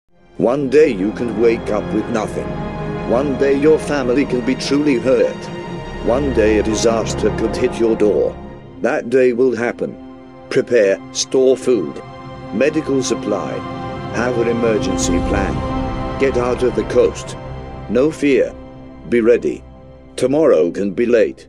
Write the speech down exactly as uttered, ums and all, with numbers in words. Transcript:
One day you can wake up with nothing. One day your family can be truly hurt. One day a disaster could hit your door. That day will happen. Prepare, store food, medical supply, have an emergency plan. Get out of the coast. No fear. Be ready. Tomorrow can be late.